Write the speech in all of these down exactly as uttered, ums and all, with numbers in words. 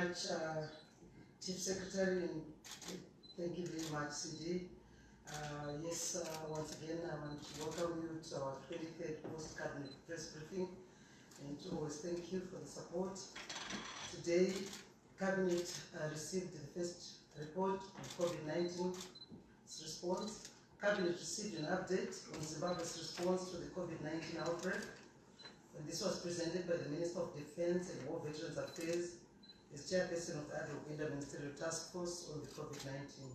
much, uh, Chief Secretary, and thank you very much, C D. Uh, yes, uh, once again, I want to welcome you to our twenty-third post-cabinet press briefing, and to always thank you for the support. Today, Cabinet uh, received the first report on COVID nineteen response. Cabinet received an update on Zimbabwe's response to the COVID nineteen outbreak. And this was presented by the Minister of Defense and War Veterans Affairs as chairperson of the Ad hoc Interministerial Task Force on the COVID nineteen.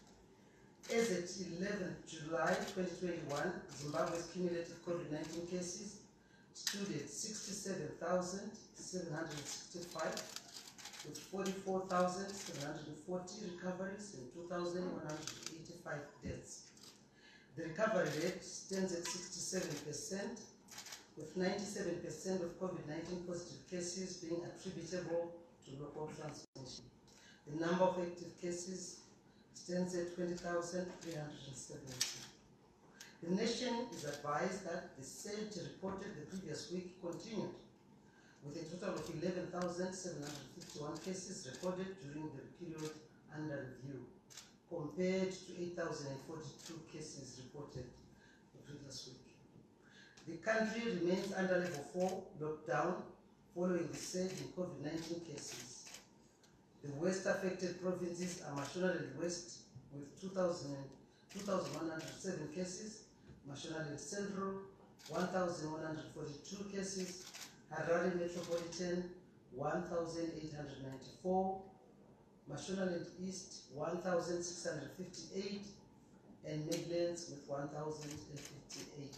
As at eleventh July twenty twenty-one, Zimbabwe's cumulative COVID nineteen cases stood at sixty-seven thousand seven hundred sixty-five, with forty-four thousand seven hundred forty recoveries and two thousand one hundred eighty-five deaths. The recovery rate stands at sixty-seven percent, with ninety-seven percent of COVID nineteen positive cases being attributable to local transmission. The number of active cases stands at twenty thousand three hundred seventy. The nation is advised that the surge reported the previous week continued, with a total of eleven thousand seven hundred fifty-one cases recorded during the period under review, compared to eight thousand forty-two cases reported the previous week. The country remains under level four lockdown following the surge in COVID nineteen cases. The worst affected provinces are Mashonaland West with two thousand one hundred seven cases, Mashonaland Central one thousand one hundred forty-two cases, Harare Metropolitan one thousand eight hundred ninety-four, Mashonaland East one thousand six hundred fifty-eight, and Midlands with one thousand fifty-eight.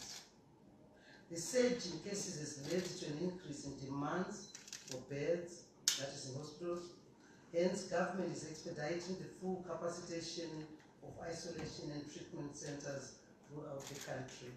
The surge in cases has led to an increase in demands for beds, that is in hospitals. Hence, government is expediting the full capacitation of isolation and treatment centers throughout the country.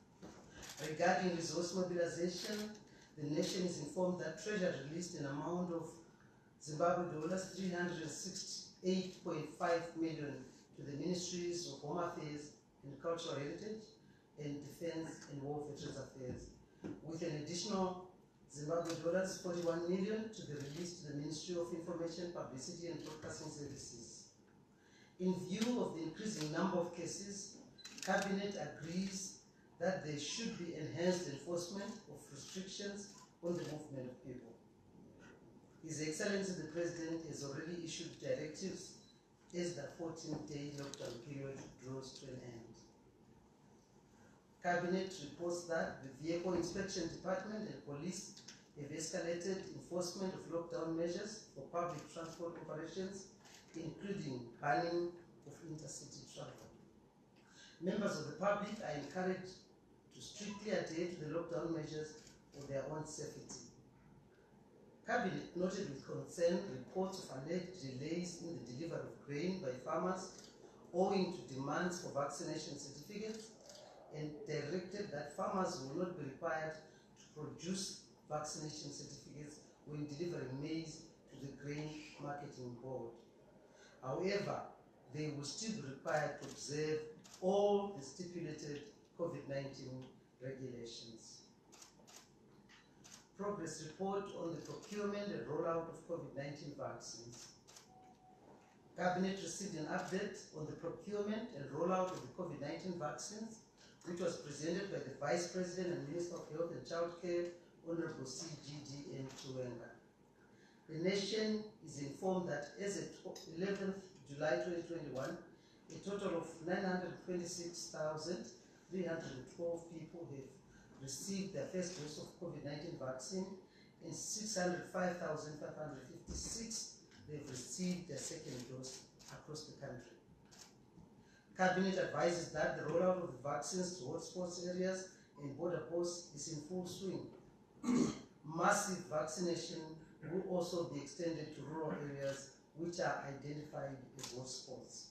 Regarding resource mobilization, the nation is informed that Treasury released an amount of Zimbabwe dollars three hundred sixty-eight point five million to the Ministries of Home Affairs and Cultural Heritage and Defense and War Veterans Affairs, with an additional Zimbabwe dollars forty-one million to be released to the Ministry of Information, Publicity and Broadcasting Services. In view of the increasing number of cases, Cabinet agrees that there should be enhanced enforcement of restrictions on the movement of people. His Excellency the President has already issued directives as the fourteen-day lockdown period draws to an end. Cabinet reports that the Vehicle Inspection Department and Police have escalated enforcement of lockdown measures for public transport operations, including banning of intercity travel. Members of the public are encouraged to strictly adhere to the lockdown measures for their own safety. Cabinet noted with concern reports of alleged delays in the delivery of grain by farmers owing to demands for vaccination certificates, and directed that farmers will not be required to produce vaccination certificates when delivering maize to the Grain Marketing Board. However, they will still be required to observe all the stipulated COVID nineteen regulations. Progress report on the procurement and rollout of COVID nineteen vaccines. Cabinet received an update on the procurement and rollout of the COVID nineteen vaccines, which was presented by the Vice President and Minister of Health and Child Care, Honorable C G D N Chiwenga. The nation is informed that as of eleventh July twenty twenty-one, a total of nine hundred twenty-six thousand three hundred twelve people have received their first dose of COVID nineteen vaccine, and six hundred five thousand five hundred fifty-six have received their second dose across the country. Cabinet advises that the rollout of the vaccines to hotspots areas and border posts is in full swing. Massive vaccination will also be extended to rural areas which are identified as hotspots.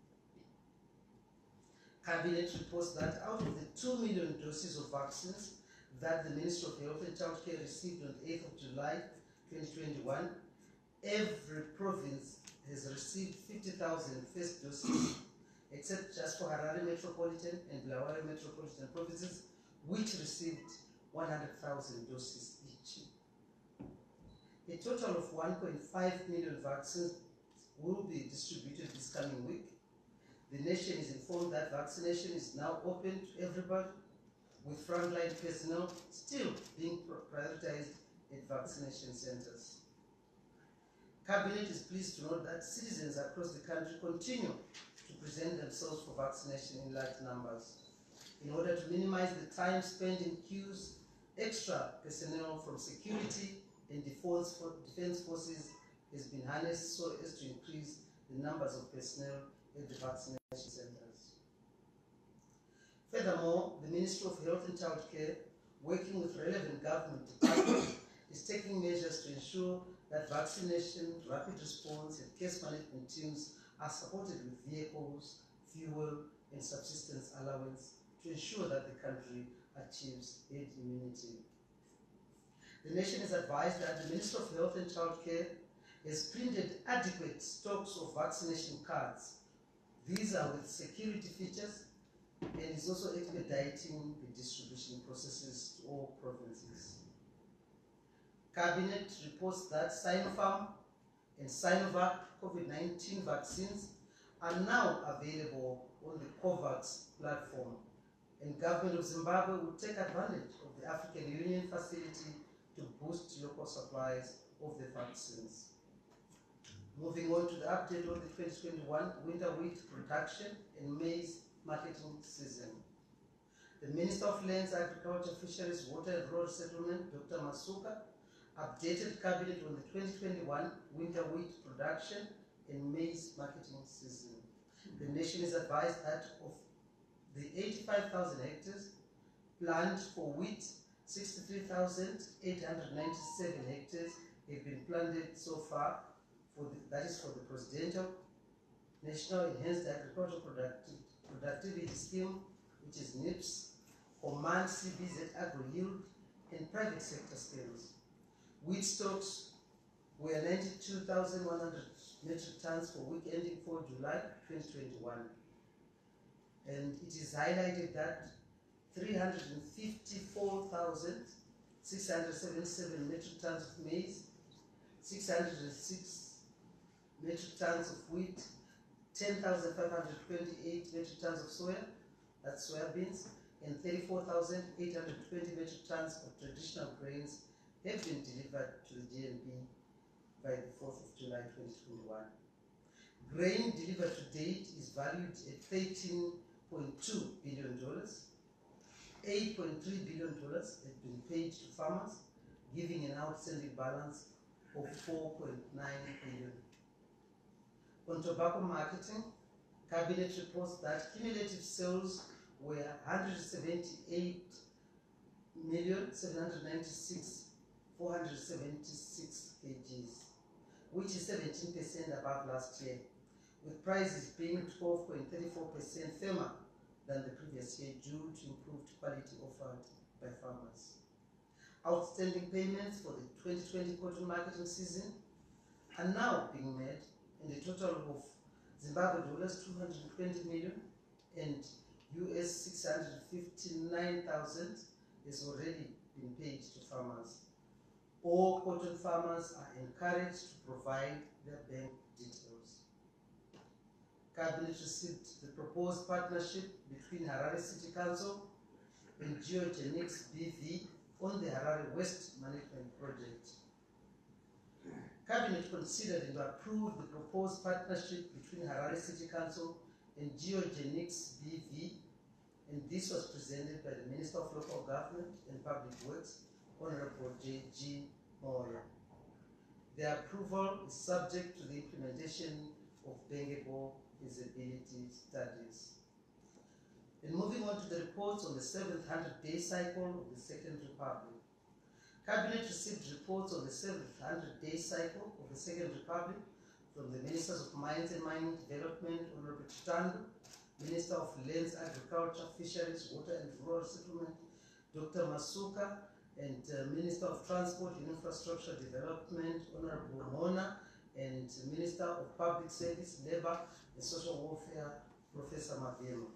Cabinet reports that out of the two million doses of vaccines that the Ministry of Health and Child Care received on the eighth of July twenty twenty-one, every province has received fifty thousand first doses, except just for Harare Metropolitan and Bulawayo Metropolitan provinces, which received one hundred thousand doses each. A total of one point five million vaccines will be distributed this coming week. The nation is informed that vaccination is now open to everybody, with frontline personnel still being prioritized at vaccination centers. Cabinet is pleased to note that citizens across the country continue to present themselves for vaccination in large numbers. In order to minimize the time spent in queues, extra personnel from security and defense forces has been harnessed so as to increase the numbers of personnel at the vaccination centers. Furthermore, the Ministry of Health and Child Care, working with relevant government departments, is taking measures to ensure that vaccination, rapid response, and case management teams are supported with vehicles, fuel, and subsistence allowance to ensure that the country achieves herd immunity. The nation is advised that the Ministry of Health and Child Care has printed adequate stocks of vaccination cards. These are with security features and is also expediting the distribution processes to all provinces. Cabinet reports that Sinopharm and Sinovac COVID nineteen vaccines are now available on the COVAX platform, and Government of Zimbabwe will take advantage of the African Union facility to boost local supplies of the vaccines. Moving on to the update on the twenty twenty-one winter wheat production and maize marketing season. The Minister of Lands, Agriculture, Fisheries, Water and Rural Settlement, Doctor Masuka, updated Cabinet on the twenty twenty-one winter wheat production and maize marketing season. The nation is advised that of the eighty-five thousand hectares planned for wheat, sixty-three thousand eight hundred ninety-seven hectares have been planted so far. For the, that is for the Presidential National Enhanced Agricultural Producti Productivity Scheme, which is NIPS, Command C B Z Agro Yield, and private sector schemes. Wheat stocks were ninety-two thousand one hundred metric tons for week ending fourth of July twenty twenty-one. And it is highlighted that three hundred fifty-four thousand six hundred seventy-seven metric tons of maize, six hundred six metric tons of wheat, ten thousand five hundred twenty-eight metric tons of soya, that's soybeans, and thirty-four thousand eight hundred twenty metric tons of traditional grains have been delivered to the G N B by the fourth of July twenty twenty-one. Grain delivered to date is valued at thirteen point two billion dollars. eight point three billion dollars has been paid to farmers, giving an outstanding balance of four point nine billion dollars. On tobacco marketing, Cabinet reports that cumulative sales were one hundred seventy-eight million seven hundred ninety-six thousand four hundred seventy-six kilograms, which is seventeen percent above last year, with prices being twelve point three four percent firmer than the previous year due to improved quality offered by farmers. Outstanding payments for the twenty twenty cotton marketing season are now being made in a total of Zimbabwe dollars two hundred twenty million and U S six hundred fifty-nine thousand has already been paid to farmers. All cotton farmers are encouraged to provide their bank details. Cabinet received the proposed partnership between Harare City Council and Geogenics B V on the Harare Waste Management Project. Cabinet considered and approved the proposed partnership between Harare City Council and Geogenics B V, and this was presented by the Minister of Local Government and Public Works, Honorable J G Moya. The approval is subject to the implementation of bankable feasibility studies. And moving on to the reports on the seventh hundred-day cycle of the Second Republic. Cabinet received reports on the seventh hundred-day cycle of the Second Republic from the Ministers of Mines and Mining Development, Honorable Chitandu, Minister of Lands, Agriculture, Fisheries, Water and Rural Settlement, Doctor Masuka, and uh, Minister of Transport and Infrastructure Development, Honorable Mona, and Minister of Public Service, Labour and Social Welfare, Professor Mavemo.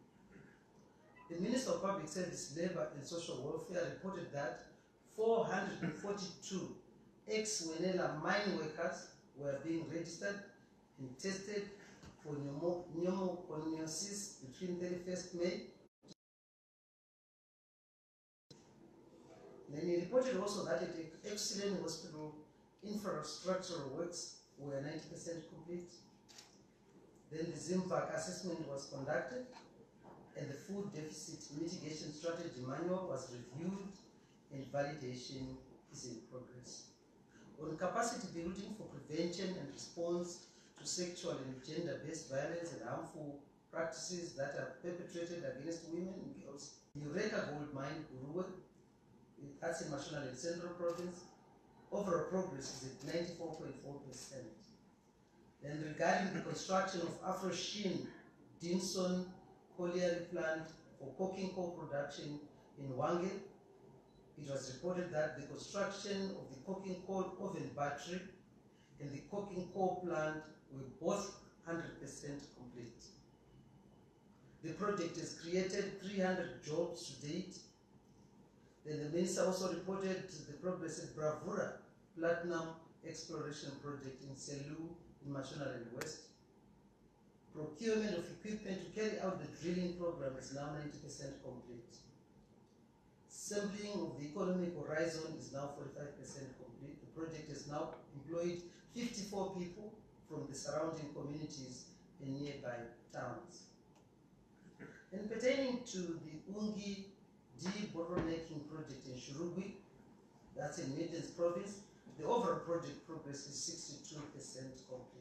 The Minister of Public Service, Labour and Social Welfare reported that four hundred forty-two ex-Wenela mine workers were being registered and tested for pneumoconiosis between thirty-first May. Then he reported also that at Epsilon Hospital, infrastructural works were ninety percent complete. Then the ZIMVAC assessment was conducted, and the food deficit mitigation strategy manual was reviewed, and validation is in progress. On capacity building for prevention and response to sexual and gender-based violence and harmful practices that are perpetrated against women and girls, the Eureka Gold Mine, Guruwe, that's in Mashonaland Central Province, overall progress is at ninety-four point four percent. Then regarding the construction of Afro-Sheen Dinson colliery plant for coking coal production in Hwange, it was reported that the construction of the coking coal oven battery and the coking coal plant were both one hundred percent complete. The project has created three hundred jobs to date. Then the minister also reported the progress at Bravura Platinum Exploration Project in Selu in Mashonaland West. Procurement of equipment to carry out the drilling program is now ninety percent complete. Sampling of the economic horizon is now forty-five percent complete. The project has now employed fifty-four people from the surrounding communities and nearby towns. And pertaining to the Ungi de-bottlenecking project in Shurugwi, that's in Midlands Province, the overall project progress is sixty-two percent complete.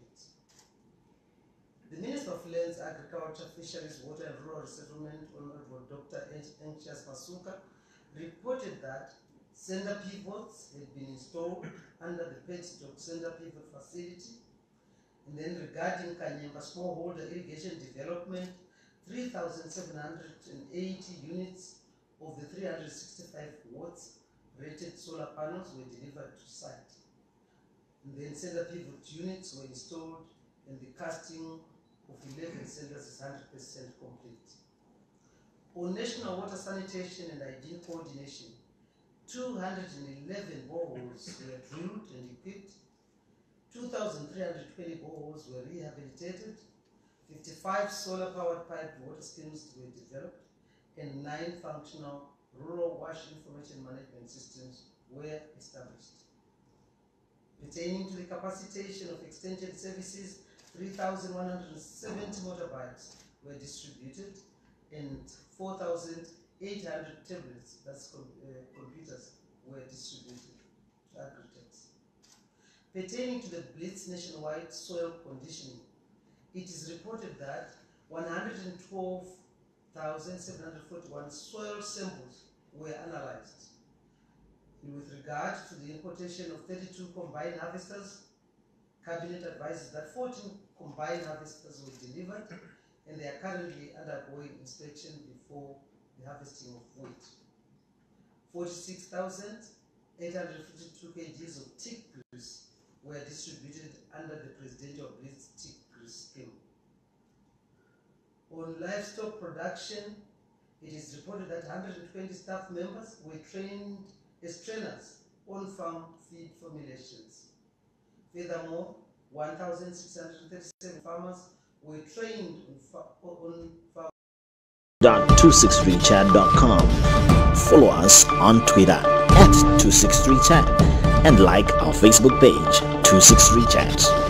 The Minister of Lands, Agriculture, Fisheries, Water and Rural Settlement, Honorable Doctor Anxious Masuka, reported that sender pivots had been installed under the Petstock Sender Pivot Facility. And then regarding Kanyemba smallholder irrigation development, three thousand seven hundred eighty units of the three hundred sixty-five watts rated solar panels were delivered to site. And then sender pivot units were installed, and the casting of eleven senders is one hundred percent complete. On national water sanitation and hygiene coordination, two hundred eleven boreholes were drilled and equipped, two thousand three hundred twenty boreholes were rehabilitated, fifty-five solar-powered piped water schemes were developed, and nine functional rural wash information management systems were established. Pertaining to the capacitation of extension services, three thousand one hundred seventy motorbikes were distributed and four thousand eight hundred tablets, that's com uh, computers, were distributed to Agritechs. Pertaining to the Blitz nationwide soil conditioning, it is reported that one hundred twelve thousand seven hundred forty-one soil samples were analyzed. And with regard to the importation of thirty-two combined harvesters, Cabinet advises that fourteen combined harvesters were delivered, and they are currently undergoing inspection before the harvesting of wheat. forty-six thousand eight hundred fifty-two kilograms of tick grease were distributed under the Presidential Blitz Tick Grease Scheme. On livestock production, it is reported that one hundred twenty staff members were trained as trainers on farm feed formulations. Furthermore, one thousand six hundred thirty-seven farmers were trained on, fa on farm. two sixty-three chat dot com. Follow us on Twitter at two sixty-three chat and like our Facebook page two sixty-three chat.